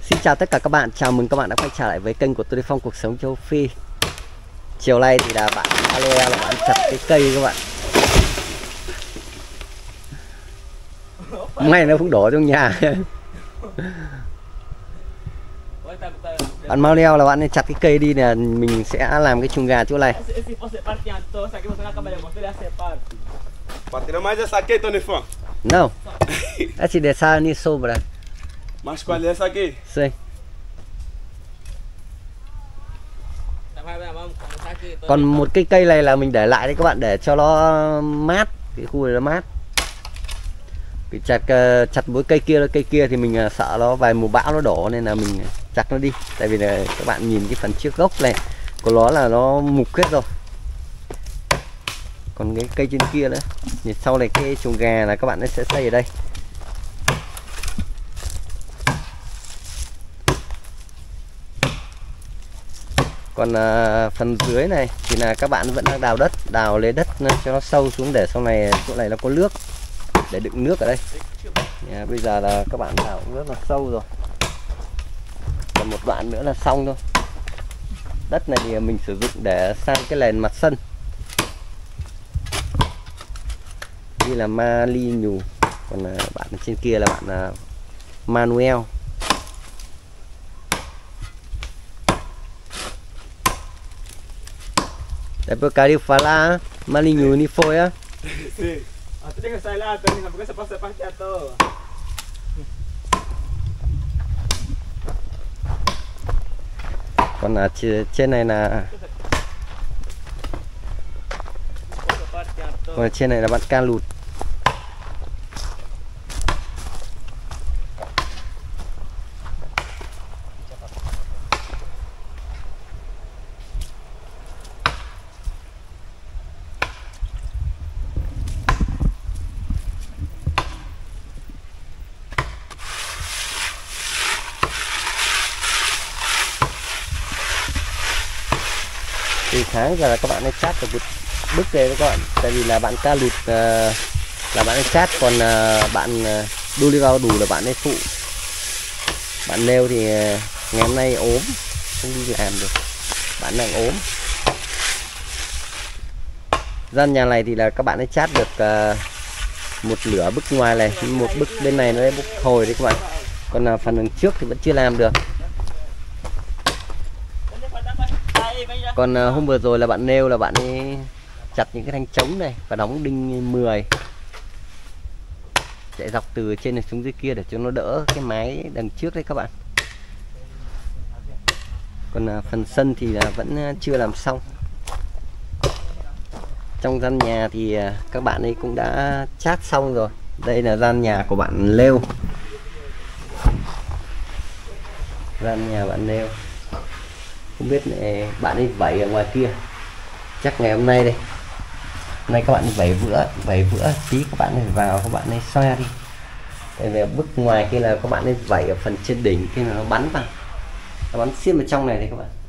Xin chào tất cả các bạn, chào mừng các bạn đã quay trở lại với kênh của tôi Phong Cuộc Sống Châu Phi. Chiều nay thì là bạn aloe là bạn chặt cái cây các bạn. May nó cũng đổ trong nhà. Bạn mau leo là bạn nên chặt cái cây đi nè, mình sẽ làm cái chuồng gà chỗ này. Bateram mais essa aqui, Tony Fã. No. Essa de sa ni sobra. Mas qual é essa aqui? Sim. Còn một cái cây này là mình để lại đấy các bạn, để cho nó mát, cái khu này nó mát. Bị chặt mỗi cây kia thì mình sợ nó vài mùa bão nó đổ nên là mình chặt nó đi. Tại vì là các bạn nhìn cái phần trước gốc này của nó là nó mục hết rồi. Còn cái cây trên kia nữa thì sau này cái chuồng gà là các bạn sẽ xây ở đây. Còn phần dưới này thì là các bạn vẫn đang đào lấy đất cho nó sâu xuống để sau này chỗ này nó có nước để đựng nước ở đây. Bây giờ là các bạn đào cũng rất là sâu rồi. Còn một đoạn nữa là xong thôi. Đất này thì mình sử dụng để san cái nền mặt sân. Đây là Malinhu, còn bạn trên kia là bạn Manuel. Depois caiu falar Malinhu ni foi á. Sim. Tu tem que sair lá, Tony, porque você passa parte à toa. Còn trên này là bạn ca lụt. Từ sáng giờ là các bạn ấy chát được một bức đây các bạn, tại vì là bạn ca lụt là bạn ấy chát, còn bạn đu đi vào đủ là bạn ấy phụ. Bạn nêu thì ngày hôm nay ốm không đi làm được, bạn đang ốm. Gian nhà này thì là các bạn ấy chát được một nửa bức ngoài này, một bức bên này nó bức hồi đấy các bạn, còn phần đằng trước thì vẫn chưa làm được. Còn hôm vừa rồi là bạn nêu là bạn ấy chặt những cái thanh trống này và đóng đinh 10 chạy dọc từ trên này xuống dưới kia để cho nó đỡ cái mái đằng trước đấy các bạn. Còn phần sân thì là vẫn chưa làm xong. Trong gian nhà thì các bạn ấy cũng đã chát xong rồi. Đây là gian nhà của bạn Lêu. Gian nhà bạn Lêu. Không biết này, bạn ấy vẩy ở ngoài kia. Chắc ngày hôm nay đây. Hôm nay các bạn vẩy vữa tí các bạn ấy vào, các bạn ấy xoa đi. Tại vì bức ngoài kia là các bạn ấy vẩy ở phần trên đỉnh khi mà nó bắn vào. Nó bắn xiết vào trong này đấy các bạn.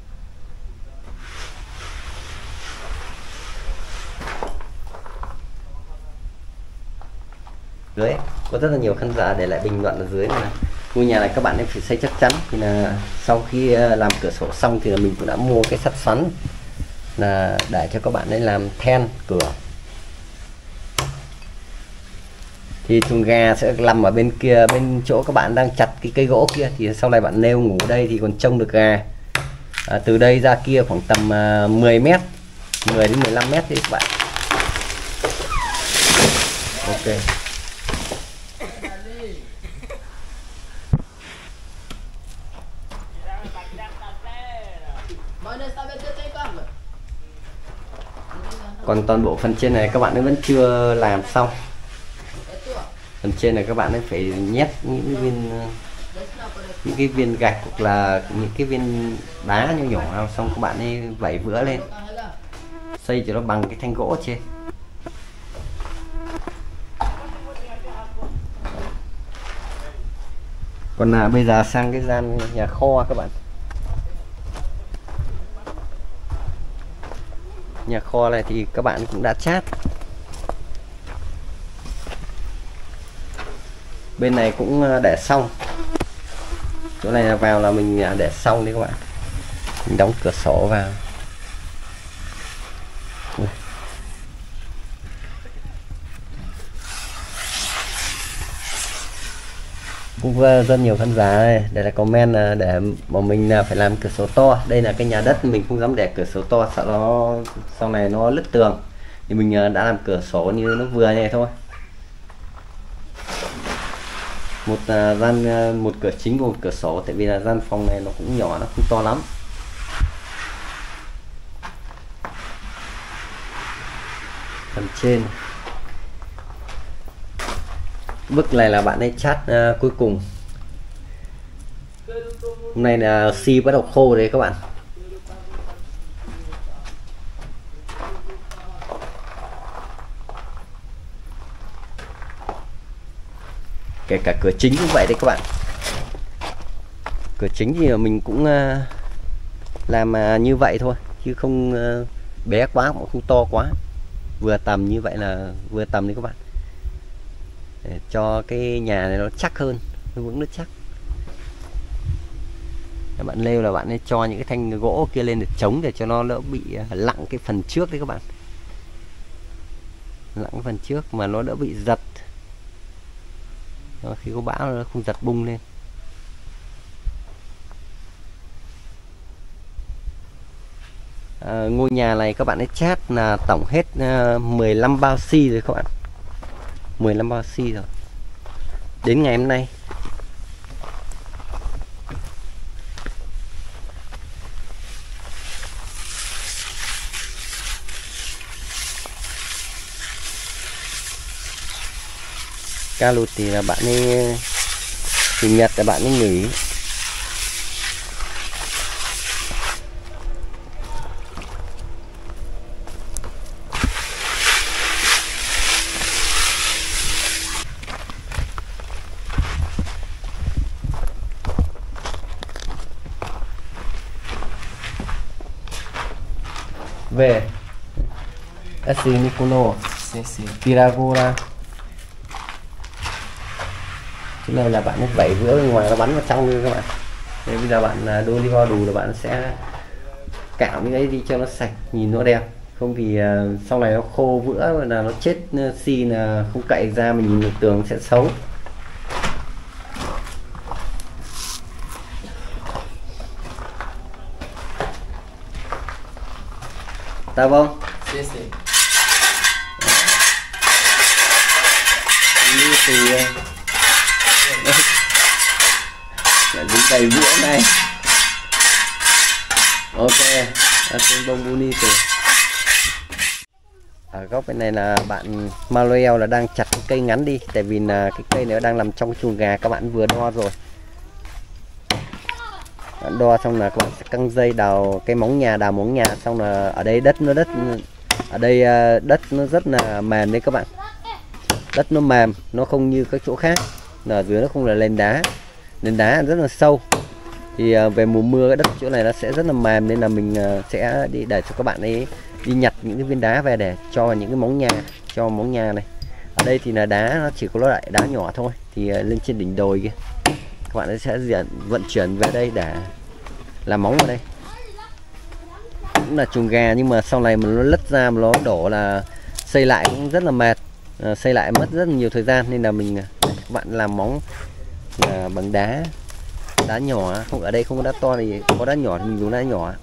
Dưới có rất là nhiều khán giả để lại bình luận ở dưới này. Ngôi nhà này các bạn ấy phải xây chắc chắn. Thì là sau khi làm cửa sổ xong thì là mình cũng đã mua cái sắt xoắn là để cho các bạn ấy làm then cửa. Thì chuồng gà sẽ nằm ở bên kia, bên chỗ các bạn đang chặt cái cây gỗ kia. Thì sau này bạn nêu ngủ ở đây thì còn trông được gà. Từ đây ra kia khoảng tầm 10 mét, 10 đến 15 mét đi các bạn. Ok. Còn toàn bộ phần trên này các bạn ấy vẫn chưa làm xong. Phần trên này các bạn ấy phải nhét những cái viên gạch hoặc là những cái viên đá nhỏ nhỏ, xong các bạn ấy vẩy vữa lên xây cho nó bằng cái thanh gỗ trên. Còn bây giờ sang cái gian nhà kho các bạn. Nhà kho này thì các bạn cũng đã chát. Bên này cũng để xong. Chỗ này là vào là mình để xong đấy các bạn, mình đóng cửa sổ vào. Cũng rất nhiều khán giả đây là comment để mà mình phải làm cửa sổ to. Đây là cái nhà đất mình không dám để cửa sổ to, sợ nó sau này nó lứt tường, thì mình đã làm cửa sổ như nó vừa như này thôi. Một một cửa chính và một cửa sổ, tại vì là gian phòng này nó cũng nhỏ, nó không to lắm. Phần trên bức này là bạn ấy chát cuối cùng. Hôm nay là xi bắt đầu khô đấy các bạn. Kể cả cửa chính cũng vậy đấy các bạn. Cửa chính thì mình cũng làm như vậy thôi, chứ không bé quá cũng không to quá, vừa tầm như vậy là vừa tầm đấy các bạn, để cho cái nhà này nó chắc hơn, nó vững, nó chắc. Các bạn leo là bạn nên cho những cái thanh gỗ kia lên để chống, để cho nó đỡ bị lặng cái phần trước đấy các bạn, lặng cái phần trước mà nó đỡ bị giật. Đó, khi có bão nó không giật bung lên. Ngôi nhà này các bạn ấy chát là tổng hết 15 bao xi rồi các bạn, 15 bao xi rồi đến ngày hôm nay. Ca lụt thì là bạn ấy chủ nhật là bạn ấy nghỉ. Về SC Nicolo Piragora. Cái này là bạn ấy vẩy vữa bên ngoài, nó bắn vào trong luôn các bạn. Thế bây giờ bạn đun đi vào đủ là bạn sẽ cạo những cái đi cho nó sạch, nhìn nó đẹp. Không thì sau này nó khô vữa là nó chết xi là không cậy ra, mình nhìn được tường sẽ xấu. Tá bom? Sim, sim. Thì là dính đầy vữa này. Ok, là bông bonito. Ở góc bên này là bạn Manuel là đang chặt cái cây ngắn đi, tại vì là cái cây này đang nằm trong chuồng gà, các bạn vừa đo rồi. Bạn đo xong là các bạn sẽ căng dây đào cái móng nhà, đào móng nhà xong là ở đây đất ở đây đất nó rất là mềm đấy các bạn. Đất nó mềm, nó không như các chỗ khác là ở dưới nó không là lên đá rất là sâu. Thì về mùa mưa cái đất chỗ này nó sẽ rất là mềm, nên là mình sẽ đi để cho các bạn ấy đi nhặt những cái viên đá về để cho vào những cái móng nhà, cho móng nhà này. Ở đây thì là đá nó chỉ có loại đá nhỏ thôi, thì lên trên đỉnh đồi kia các bạn ấy sẽ vận chuyển về đây để làm móng vào đây. Cũng là chuồng gà, nhưng mà sau này mà nó lất ra mà nó đổ là xây lại cũng rất là mệt, xây lại mất rất là nhiều thời gian, nên là mình các bạn làm móng bằng đá nhỏ. Không, ở đây không có đá to thì có đá nhỏ thì mình dùng đá nhỏ.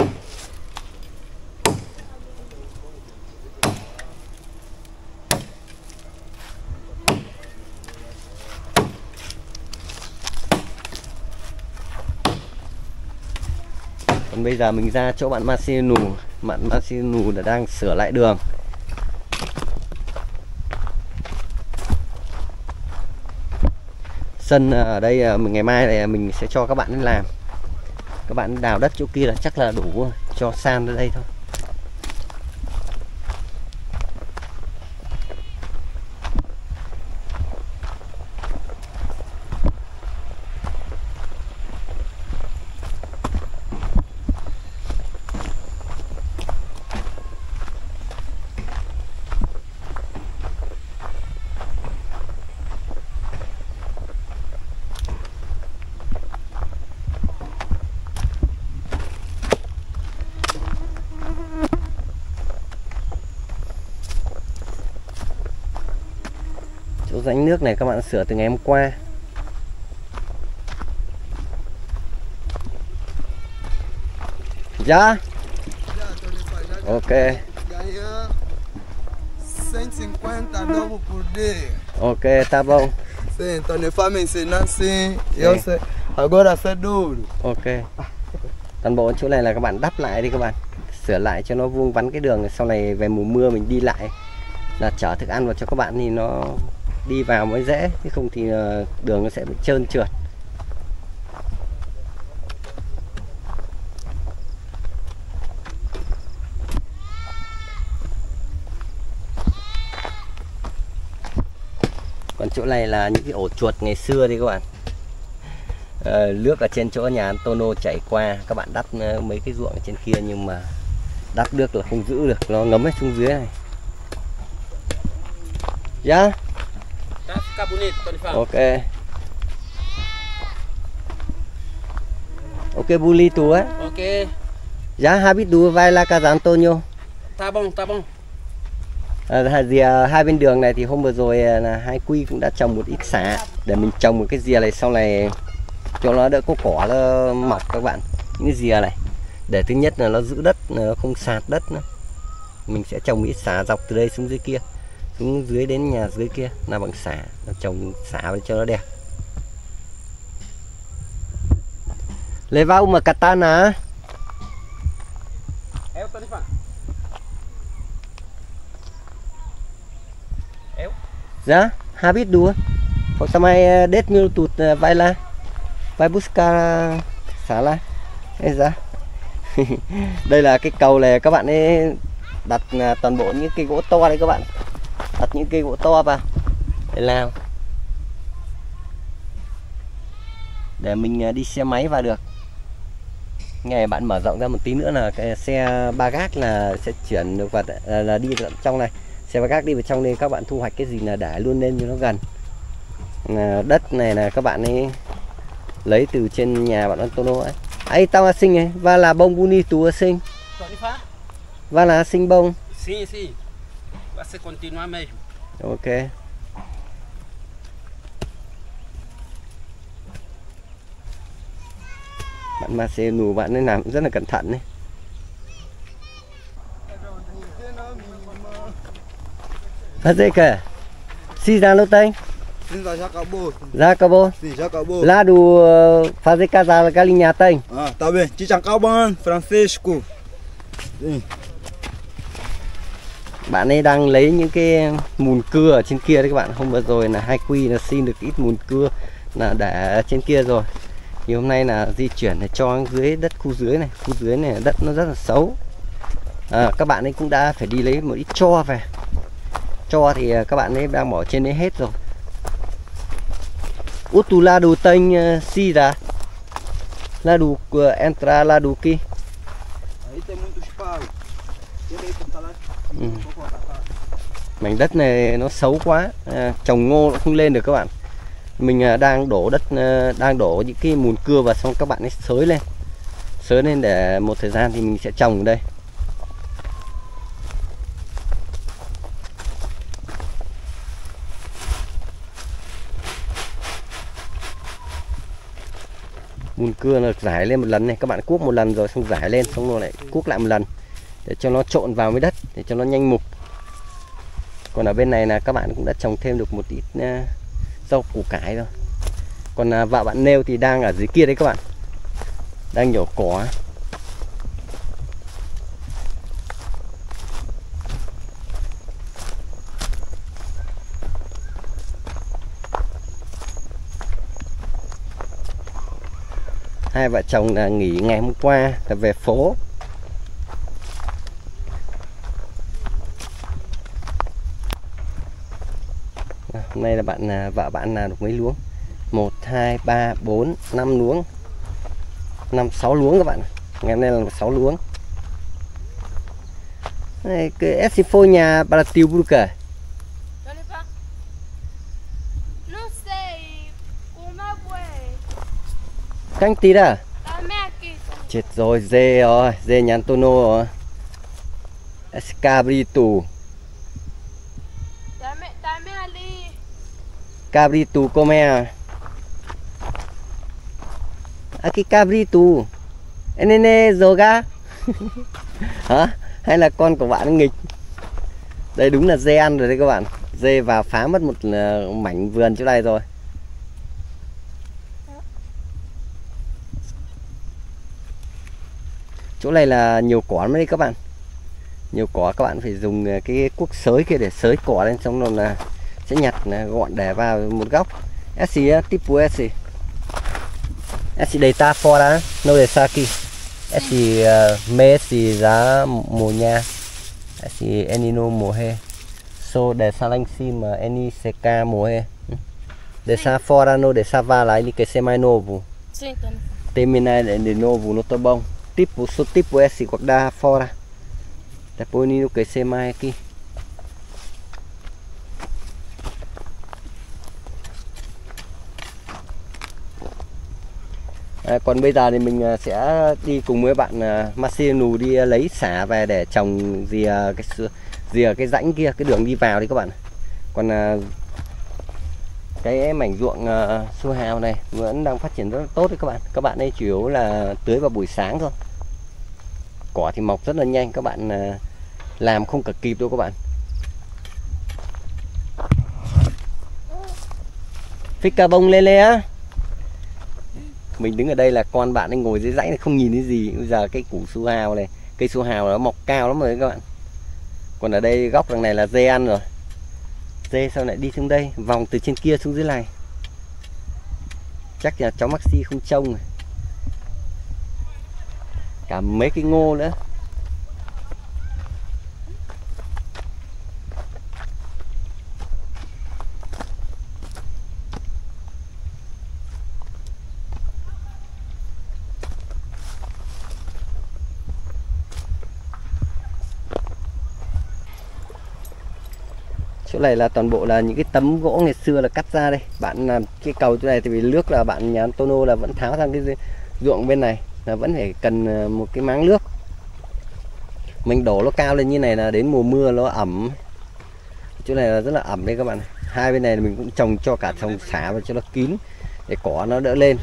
Còn bây giờ mình ra chỗ bạn Marcinu là đang sửa lại đường. Sân ở đây ngày mai này mình sẽ cho các bạn làm. Các bạn đào đất chỗ kia là chắc là đủ cho san ra đây thôi. Chỗ rãnh nước này các bạn sửa từ ngày hôm qua. Já? Ok. 150 novos por dia. Ok, tá bom. Sim, então ele vai me ensinar assim. Eu sei. Agora sei duro. Ok. Toàn bộ chỗ này là các bạn đắp lại đi các bạn. Sửa lại cho nó vuông vắn cái đường, sau này về mùa mưa mình đi lại là chở thức ăn vào cho các bạn thì nó đi vào mới dễ, chứ không thì đường nó sẽ bị trơn trượt. Còn chỗ này là những cái ổ chuột ngày xưa đi các bạn. Nước ở trên chỗ nhà Antonio chảy qua, các bạn đắp mấy cái ruộng ở trên kia nhưng mà đắp nước là không giữ được, nó ngấm hết xuống dưới này. Já? Tá ficar bonito, Tony Fábio. Ok. Ok, bonito á. Ok. Já rápido vai lá casa Antonio. Tá bom, tá bom. Hai bên đường này thì hôm vừa rồi là Hai Quy cũng đã trồng một ít sả để mình trồng một cái rìa này sau này cho nó đỡ có cỏ nó mọc các bạn. Những cái rìa này để thứ nhất là nó giữ đất, nó không sạt đất nữa. Mình sẽ trồng ít sả dọc từ đây xuống dưới kia, xuống dưới đến nhà dưới kia là bằng sả, trồng sả cho nó đẹp. Levar uma katana. Eu, Tony Fábio. Eu. Já, rápido. Falta mais 10 minutos, vai lá. Vai buscar xả lá. Ra. Đây là cái cầu này các bạn ấy đặt toàn bộ những cây gỗ to đấy các bạn. Đặt những cây gỗ to vào để làm. Để mình đi xe máy vào được. Ngày bạn mở rộng ra một tí nữa là cái xe ba gác là sẽ chuyển được vào là đi vào trong này. Xe ba gác đi vào trong đây các bạn thu hoạch cái gì là để luôn lên cho nó gần. Đất này là các bạn ấy lấy từ trên nhà bạn Antonio ấy. Aí tá assim, hein? Vai lá, bom bonito assim. Tony Fábio. Vai lá, assim bom. Sim, sim. Vai ser continuar mesmo. Ok. Bạn Marcelo bạn ấy làm cũng rất là cẩn thận đấy. Fazer que? Se já não tem? Sim, já acabou. Já acabou? Sim, já acabou. Lá do fazer casal galinha tem? Ah, tá bem. Tichan Calban, Francisco. Sim. Bạn ấy đang lấy những cái mùn cưa ở trên kia đấy các bạn. Hôm vừa rồi là Hai Quy là xin được ít mùn cưa là để trên kia rồi. Thì hôm nay là di chuyển để cho dưới đất khu dưới này. Khu dưới này đất nó rất là xấu. Các bạn ấy cũng đã phải đi lấy một ít tro về. Tro thì các bạn ấy đang bỏ trên đấy hết rồi. Outro lado tem Cira. Lado entra lado aqui. Aí tem muito espaço. Mảnh đất này nó xấu quá, trồng ngô nó không lên được các bạn. Mình đang đổ đất, đang đổ những cái mùn cưa vào, xong các bạn ấy xới lên để một thời gian thì mình sẽ trồng ở đây. Mùn cưa nó rải lên một lần này, các bạn cuốc một lần rồi xong rải lên, xong rồi lại cuốc lại một lần để cho nó trộn vào với đất, để cho nó nhanh mục. Còn ở bên này là các bạn cũng đã trồng thêm được một ít rau củ cải rồi. Còn vợ bạn Nêu thì đang ở dưới kia đấy các bạn, đang nhổ cỏ. Hai vợ chồng là nghỉ ngày hôm qua là về phố. Hôm nay là vợ bạn làm được mấy luống? 1, 2, 3, 4, 5 luống. 5, 6 luống các bạn. Ngày hôm nay là 6 luống. Này, cái esse foi nhà para tio Bruca. Não sei. Uma bué. Canh tí đã. Também aqui. Chết rồi, dê rồi, dê nhà Antonio rồi. Esse cabrito. Também ali. cabrito come. Aqui cabrito. Nene joga. Hả? Hay là con của bạn nghịch? Đây đúng là dê ăn rồi đấy các bạn. Dê vào phá mất một mảnh vườn chỗ này rồi. Chỗ này là nhiều cỏ lắm đấy các bạn. Nhiều cỏ các bạn phải dùng cái cuốc xới kia để xới cỏ lên, xong rồi là sẽ nhặt gọn để vào một góc. Esi tipo esi. Esi deita fora, no deixar aqui. Esi Messi giá mùa nha. Esi Enino mùa hè. So deixar lá em cima, Eni secar mùa hè. Deixar fora, no deixar vai lá, ele quer ser mais novo. Sim, Tony. Terminar de novo no tá bom. Tipo, sou tipo esse, guardar fora. Depois ele quer ser mais aqui. Còn bây giờ thì mình sẽ đi cùng với bạn Marcelo đi lấy sả về để trồng rìa cái rãnh kia, cái đường đi vào đi các bạn. Còn cái mảnh ruộng su hào này vẫn đang phát triển rất là tốt đấy các bạn. Các bạn ấy chủ yếu là tưới vào buổi sáng thôi. Cỏ thì mọc rất là nhanh, các bạn làm không cả kịp đâu các bạn. Fica bông lê lê á. Mình đứng ở đây là con bạn ấy ngồi dưới rãnh này không nhìn thấy gì. Bây giờ cái củ su hào này, cây su hào nó mọc cao lắm rồi đấy các bạn. Còn ở đây góc đằng này là dê ăn rồi. Dê sau lại đi xuống đây, vòng từ trên kia xuống dưới này. Chắc là cháu Maxi không trông rồi. Cả mấy cái ngô nữa. Chỗ này là toàn bộ là những cái tấm gỗ ngày xưa là cắt ra đây. Bạn làm cái cầu chỗ này thì vì nước là bạn nhà Antonio là vẫn tháo sang cái ruộng bên này, là vẫn phải cần một cái máng nước. Mình đổ nó cao lên như này là đến mùa mưa nó ẩm. Chỗ này là rất là ẩm đây các bạn. Hai bên này mình cũng trồng cho cả trồng xả vào cho nó kín để cỏ nó đỡ lên.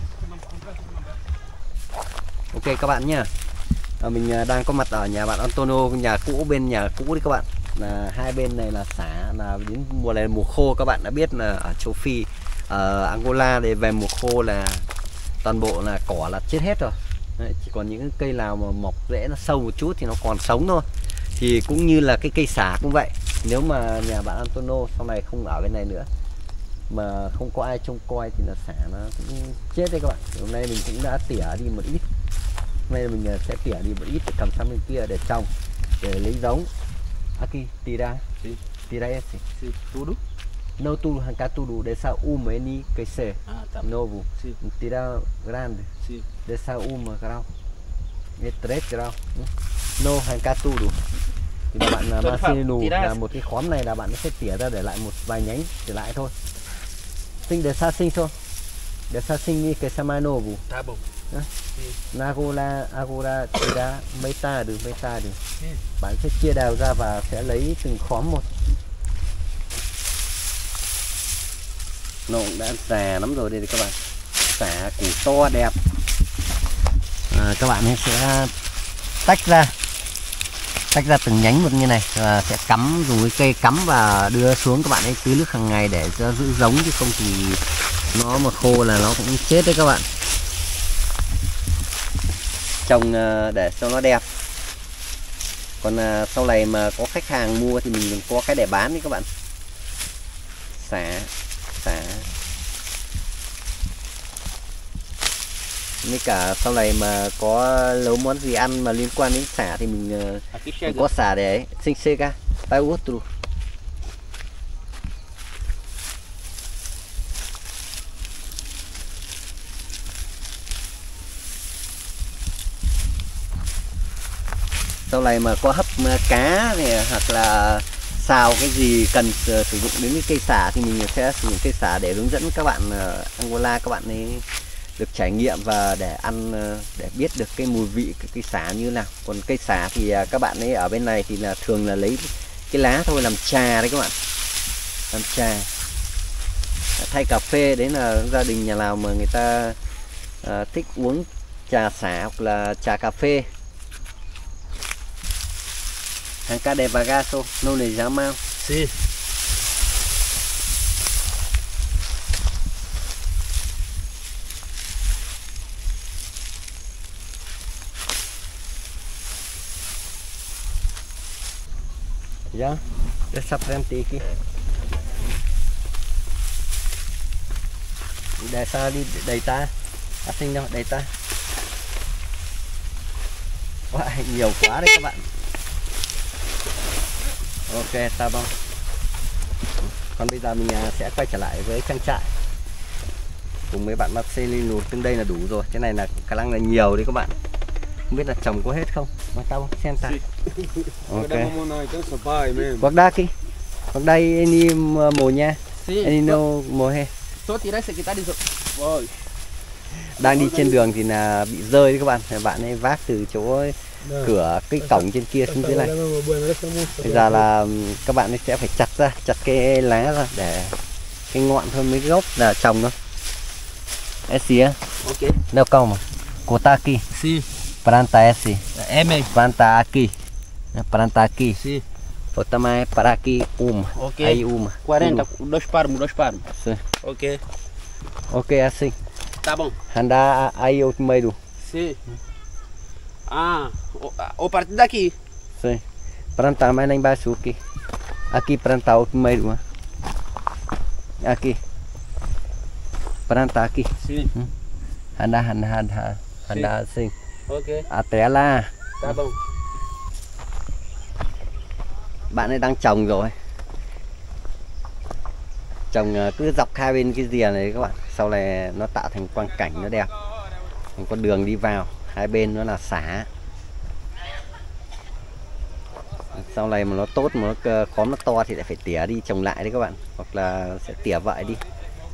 Ok các bạn nhá. Mình đang có mặt ở nhà bạn Antonio, nhà cũ, bên nhà cũ đi các bạn. Là hai bên này là xả, là đến mùa này là mùa khô, các bạn đã biết là ở châu Phi, ở Angola để về mùa khô là toàn bộ là cỏ là chết hết rồi. Đấy, chỉ còn những cây nào mà mọc rễ nó sâu một chút thì nó còn sống thôi. Thì cũng như là cái cây xả cũng vậy. Nếu mà nhà bạn Antonio sau này không ở bên này nữa mà không có ai trông coi thì là xả nó cũng chết đấy các bạn. Hôm nay mình cũng đã tỉa đi một ít. Hôm nay mình sẽ tỉa đi một ít để cầm sang bên kia để trồng, để lấy giống. Aqui, tira esse. Sim, tudo? Não tudo, arrancar tudo, deixar uma e crescer. Ah, tá. Novo. Sim. Tira grande. Sim. Deixar uma grau. E 3 grau. No, arrancar tudo. Thì là bạn Marcelo là một cái khóm này là bạn sẽ tỉa ra để lại một vài nhánh để lại thôi. Sinh để xa sinh thôi. Để xa sinh đi cái sama novo. Tá bom. Agora tira metade. Bạn sẽ chia đều ra và sẽ lấy từng khóm một. Nó cũng đã già lắm rồi đây các bạn. Xả củ to đẹp. Các bạn sẽ tách ra từng nhánh một như này và sẽ cắm, dùng cái cây cắm và đưa xuống, các bạn ấy tưới nước hàng ngày để cho giữ giống, chứ không thì nó mà khô là nó cũng chết đấy các bạn. Trồng để cho nó đẹp. Còn sau này mà có khách hàng mua thì mình có cái để bán đấy các bạn. Xả với cả sau này mà có nấu món gì ăn mà liên quan đến xả thì mình có xả để sinh sega vai outro. Sau này mà có hấp cá này hoặc là xào cái gì cần sử dụng đến cái cây xả thì mình sẽ sử dụng cây xả để hướng dẫn các bạn Angola, các bạn ấy được trải nghiệm và để ăn, để biết được cái mùi vị cái cây xả như nào. Còn cây xả thì các bạn ấy ở bên này thì là thường là lấy cái lá thôi làm trà đấy các bạn, làm trà. thay cà phê. Đấy là gia đình nhà nào mà người ta thích uống trà xả hoặc là trà cà phê. Hàng ca de bagaso, non ne già mau. Sì. Già, adesso prendi qui. Để sao đi đầy ta. Sinh đâu, đầy ta. Wow, nhiều quá đấy các bạn. Ok, ta bông. Còn bây giờ mình sẽ quay trở lại với trang trại cùng mấy bạn Marcelino. Tương đây là đủ rồi. Cái này là khả năng là nhiều đấy các bạn. Không biết là trồng có hết không. Mà tao xem ta. Ok. Guarda aqui. Guarda ini monya. Ini mohe. Đang đi trên đường thì là bị rơi đấy các bạn. Bạn ấy vác từ chỗ cửa cái cổng trên kia xuống dưới này. Bây giờ là các bạn ấy sẽ phải chặt ra, chặt cái lá ra để cái ngọn thôi, mấy cái gốc là trồng thôi. Esi á. Ok. Não, calma. Cortar aqui. Sì. Planta esse. M. Planta aqui. Planta aqui. Sì. Outra mais para aqui uma. Ok. Aí uma. 40, dois palmos. Sim. Ok. Ok, assim. Tá bom. Andar aí ao meio. Sì. Ah, o partir daqui. Sim. Plantar mais lá embaixo aqui. Aqui plantar o meio. Aqui. Plantar aqui. Sì. Andar assim. Ok. Até lá. Tá bom. Bạn ấy đang trồng rồi. Trồng cứ dọc hai bên cái rìa này các bạn. Sau này nó tạo thành quang cảnh nó đẹp. Thành con đường đi vào. Hai bên nó là xả. Sau này mà nó tốt mà nó khóm nó to thì lại phải tỉa đi trồng lại đấy các bạn. Hoặc là sẽ tỉa vợi đi.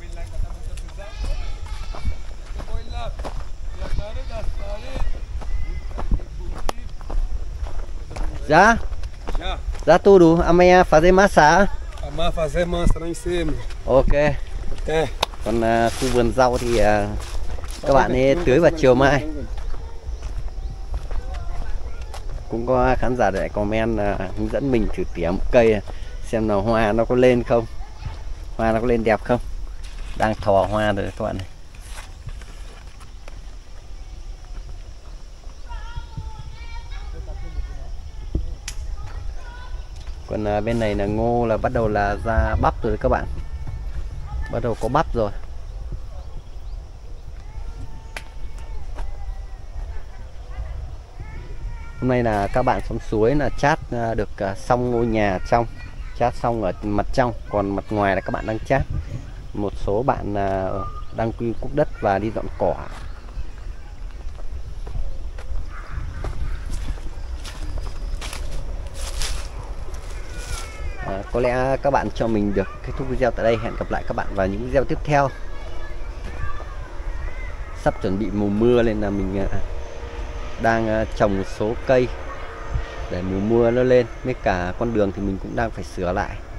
Já? Já tudo. Amanhã fazer massa. Amanhã fazer massa lá em cima. Ok. Ok. Còn khu vườn rau thì các bạn ấy tưới vào chiều mai. Cũng có khán giả để comment hướng dẫn mình thử tỉa một cây xem nào hoa nó có lên không. Hoa nó có lên đẹp không. Đang thò hoa rồi các bạn này. Còn bên này là ngô là bắt đầu là ra bắp rồi các bạn. Bắt đầu có bắp rồi. Hôm nay là các bạn xuống suối là chát được xong ngôi nhà trong. Chát xong ở mặt trong. Còn mặt ngoài là các bạn đang chát. Một số bạn đang quy cuốc đất và đi dọn cỏ. Có lẽ các bạn cho mình được kết thúc video tại đây. Hẹn gặp lại các bạn vào những video tiếp theo. Sắp chuẩn bị mùa mưa nên là mình đang trồng một số cây để mùa mưa nó lên. Với cả con đường thì mình cũng đang phải sửa lại.